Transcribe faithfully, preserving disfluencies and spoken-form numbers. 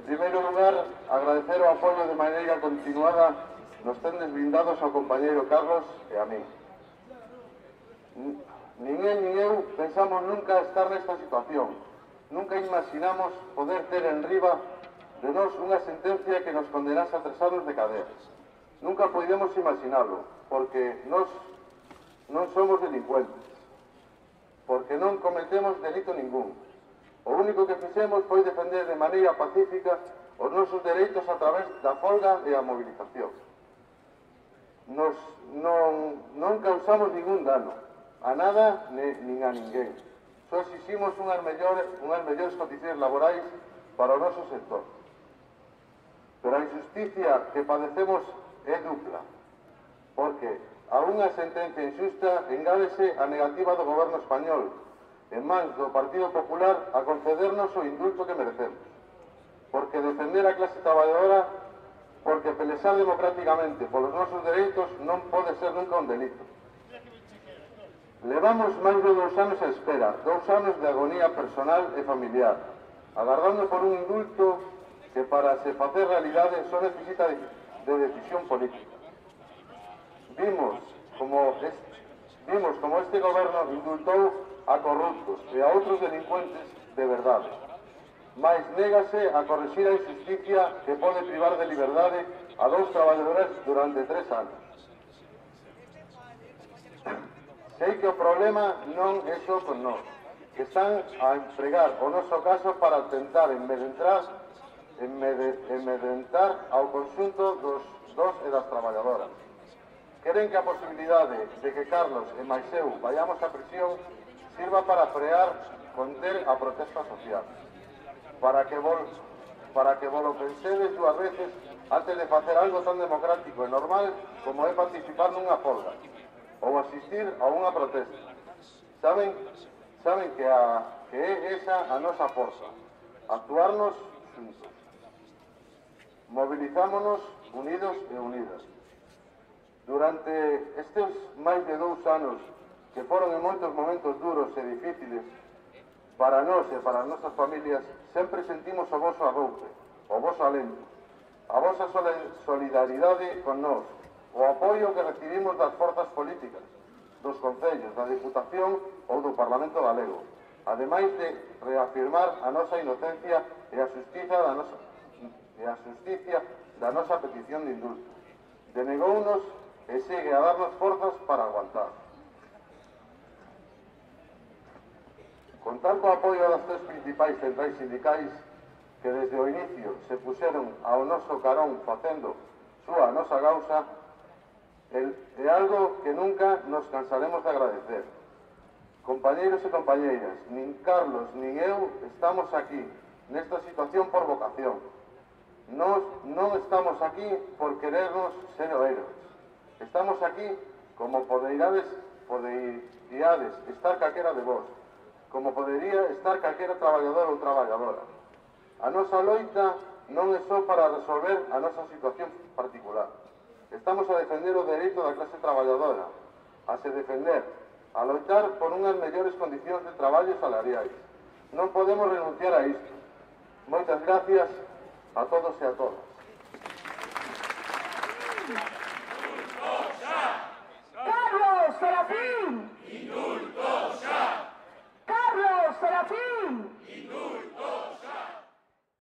primeiro lugar, agradecer o apoio de maneira continuada nos tendes brindados ao compañeiro Carlos e a mí. Nin el nin eu pensamos nunca estar nesta situación. Nunca imaginamos poder ter en riba de nós unha sentencia que nos condenase a tres anos de cadea. Nunca podíamos imaginarlo, porque nós non somos delincuentes, porque non cometemos delito ningún. O único que fixemos foi defender de maneira pacífica os nosos dereitos a través da folga e a movilización. Nos non, non causamos ningún dano, a nada ne, nin a ninguén. Só exiximos unhas mellores, unhas mellores condicións laborais para o noso sector. Pero a injusticia que padecemos é dupla, porque a unha sentencia injusta engádese a negativa do goberno español, en mans do Partido Popular, a concedernos o indulto que merecemos. Porque defender a clase traballadora, porque pelexar democráticamente polos nosos dereitos non pode ser nunca un delito. Levamos máis de dous anos a espera, dous anos de agonía personal e familiar, agardando por un indulto que para se facer realidade só necesita de, de decisión política. Vimos como, este, vimos como este goberno indultou a corruptos e a outros delincuentes de verdade, mais négase a corrixir a injusticia que pode privar de liberdade a dous traballadores durante tres anos. Sei que o problema non é só con nós, que están a empregar o noso caso para tentar enmedrentar, enmedrentar ao conxunto dos, dos e das traballadoras. Queren que a posibilidade de que Carlos e máis eu vayamos a prisión sirva para frear, conter a protesta social. Para que vos, para que vos lo pensedes dúas veces antes de facer algo tan democrático e normal como é participar nunha folga ou asistir a unha protesta. Saben, saben que, a, que é esa a nosa forza, actuarnos xuntos. Movilizámonos unidos e unidas. Durante estes máis de dous anos, que foron en moitos momentos duros e difíciles, para nós e para as nosas familias, sempre sentimos o voso arroupe, o voso alento, a vosa solidaridade con nós, o apoio que recibimos das forzas políticas, dos concellos, da Diputación ou do Parlamento Galego, ademais de reafirmar a nosa inocencia e a xustiza da nosa, e a xusticia da nosa petición de indulto. Denegounos e segue a darnos forzas para aguantar. Contar co apoio das tres principais centrais sindicais que desde o inicio se puxeron ao noso carón facendo súa a nosa causa é algo que nunca nos cansaremos de agradecer. Compañeiros e compañeiras, nin Carlos nin eu estamos aquí nesta situación por vocación. Nos non estamos aquí por querernos ser héroes. Estamos aquí como podeirades, poderíades estar calquera de vós, como podería estar calquera traballador ou traballadora. A nosa loita non é só para resolver a nosa situación particular. Estamos a defender o dereito da clase traballadora, a se defender, a loitar por unhas mellores condicións de traballo e salariais. Non podemos renunciar a isto. Moitas gracias a todos e a todas.